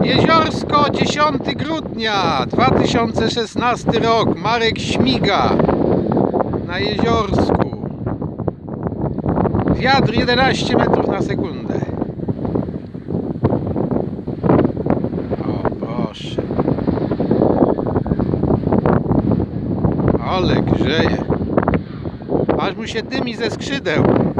Jeziorsko, 10 grudnia 2016 rok. Marek śmiga na Jeziorsku. Wiatr 11 metrów na sekundę. O proszę. Ale grzeje. Aż mu się dymi ze skrzydeł.